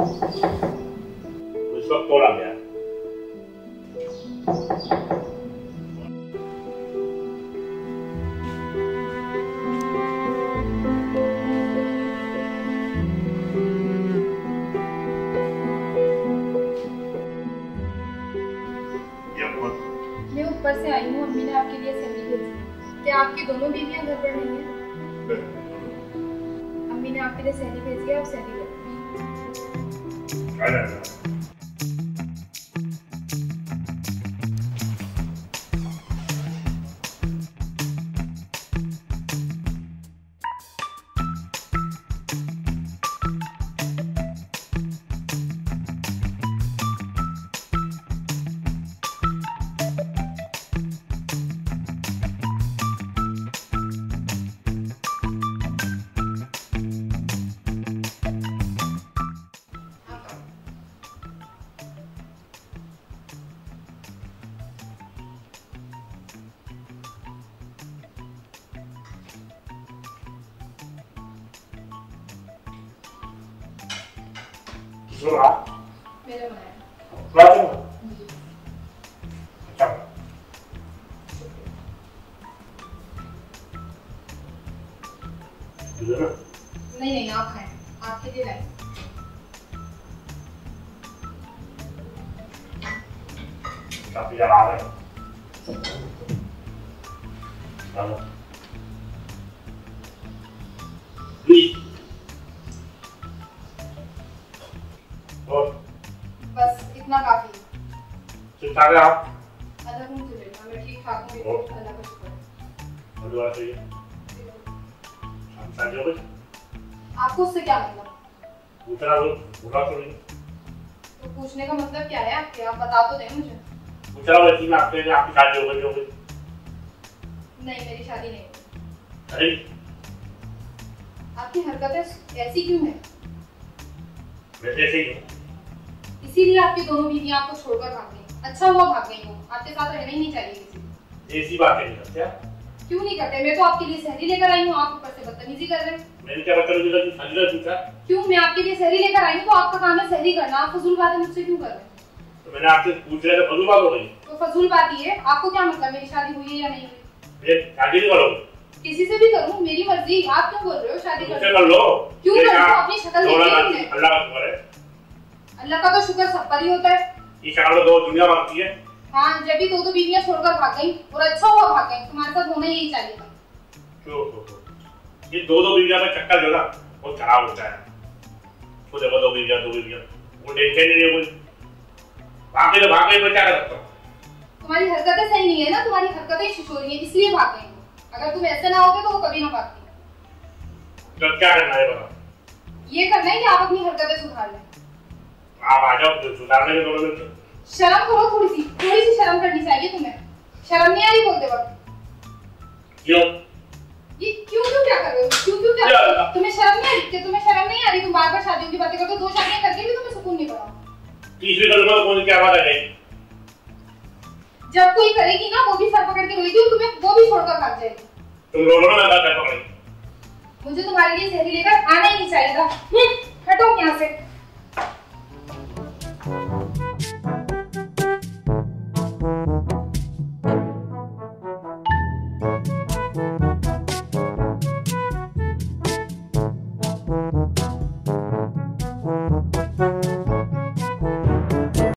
इस वक्त कॉल आ गया। मैं ऊपर से आई हूँ, अम्मी ने आपके लिए सैंडी भेजी। क्या आपकी दोनों बीवियां घर पर नहीं हैं? अम्मी ने आपके लिए सैंडी भेजी है, आप सैंडी लो। मेरा बनाया। अच्छा। नहीं नहीं, आप खाएं, आपके लिए लाए। काफी ज्यादा आ रहा है। बस इतना काफी है। ठीक ठाक है आप? अल्हम्दुलिल्लाह मैं ठीक ठाक हूँ, अल्लाह का शुक्र है। और दुआ चाहिए। शादी हो गई? आपको उससे क्या मतलब? पूछना तो बुरा तो नहीं। तो पूछने का मतलब क्या है आपके? आप बता तो दें मुझे। पूछना वैसी में आपके आपकी शादी हो गई? नहीं, मेरी शादी नहीं हुई। अरे आपकी हरकतें ऐसी क्यों हैं? वैसे ऐसे ही हूँ। इसीलिए आपकी दोनों बीवियां आपको छोड़कर भाग गई। अच्छा हुआ भाग गई वो, आपके साथ रहना ही नहीं चाहिए किसी। ऐसी बातें नहीं करते आप। क्यों नहीं करते? मैं तो आपके लिए सहरी लेकर आई हूँ, आप ऊपर से बदतमीजी कर रहे हैं। मैंने क्या बदतमीजी की? शादी का पूछा। क्यों? मैं आपके लिए सहरी लेकर आई हूँ तो आपका काम है सहरी करना। आप फजूल बातें मुझसे क्यों कर रहे हैं? तो मैंने आपसे पूछ लिया तो फजूल बात हो गई। तो फजूल बात ये है, आपको क्या मतलब मेरी शादी हुई है या नहीं हुई? ये शादी नहीं करोगे? किसी से भी करूँ, मेरी मर्जी। आप क्यों बोल रहे हो शादी कर लो? क्यों कर लो? अपनी शक्ल देखिए। अल्लाह का शुक्र है। अल्लाह का तो शुक्र सब पर ही होता है। ये शक्ल दो दुनिया मांगती है। हाँ, जब भी दो बीवियां छोड़कर भाग गई और अच्छा हुआ भाग गई। तुम्हारे साथ होना यही चाहिए था। ये दो बीवियां का चक्कर जो ना बहुत खराब होता है। वो देखो दो बीवियां वो टेंशन नहीं है कोई। भाग गई तो भाग गई, मैं क्या कर सकता हूँ? तुम्हारी हरकतें सही नहीं है ना, तुम्हारी हरकतें शिशोरी हैं, इसलिए भाग गई। अगर तुम ऐसे ना होगे तो वो कभी ना भागती। तो क्या करना है बताओ? ये करना है कि आप अपनी हरकतें सुधार लें। आप आ जाओ, सुधारने के दोनों में शर्म करो, थोड़ी सी शर्म करनी चाहिए तुम्हें। शर्म नहीं आ रही बोलते वक्त? क्यों? ये क्यों क्या कर रहे हो? क्यों क्या? तुम्हें शर्म नहीं आ रही? तुम्हें शर्म नहीं आ रही? तुम बार-बार शादियों की बातें करते हो। 2 शादियां करके भी तुम्हें सुकून नहीं पड़ा। तीसरी कलमा कौन क्या बात है? जब कोई करेगी ना वो भी सर पकड़ के रोएगी और तुम्हें वो भी छोड़कर भाग जाएगी। तुम रो लो ना, मैं सर पकड़ी। मुझे तुम्हारे लिए सहरी लेकर आना ही नहीं चाहिए था। हटो यहाँ से।